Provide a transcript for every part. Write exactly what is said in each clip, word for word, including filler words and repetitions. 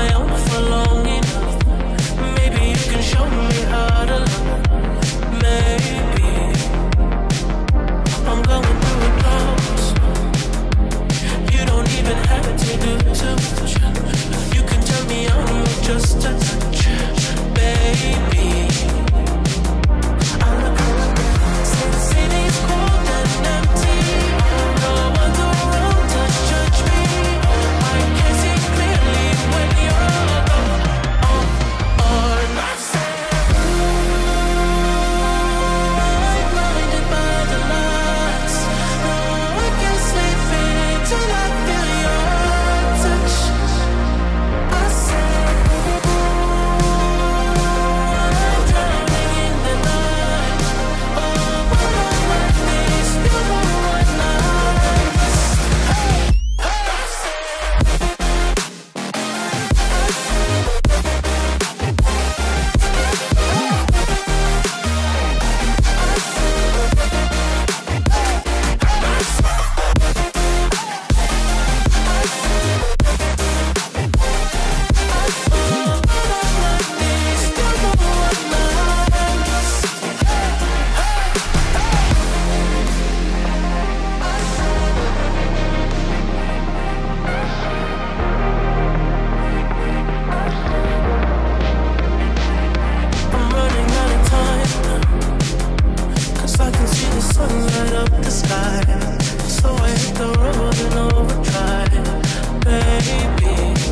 my own for long enough. Maybe you can show me how to love. Maybe I'm going through a drought. You don't even have to do too much. You can turn me on with just a touch, baby. I look around, say the city's cold and empty. No one's around to judge me. I can see clearly when you're gone. Oh, oh, not sad. I'm blinded by the lights. No, I can't sleep till I feel your touch. I said, I'm drowning in the night. Oh, when I'm with these, you know what night. Hey, hey, I I'm running out of time, 'cause I can see the sun light up the sky. So I hit the road and overdrive, baby.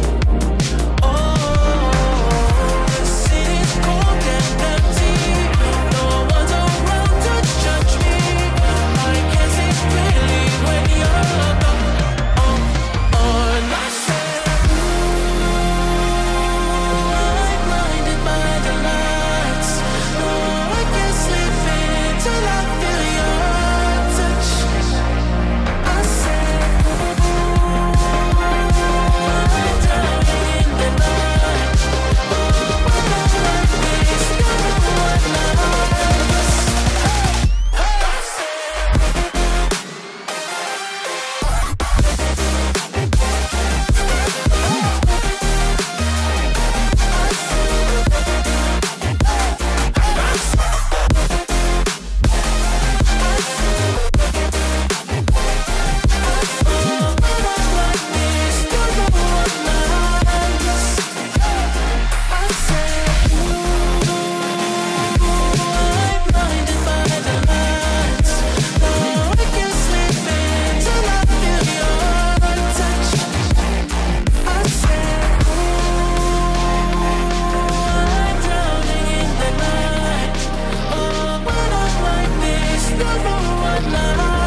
Oh, the city's cold and empty. No one's around to judge me. I can see clearly when you're gone. Oh, oh, and I said, I'm blinded by the lights. No, I can't sleep till I feel your touch. I said, I'm drowning in the night. Oh, when I'm like this, you know what night. Hey, hey, I know what night.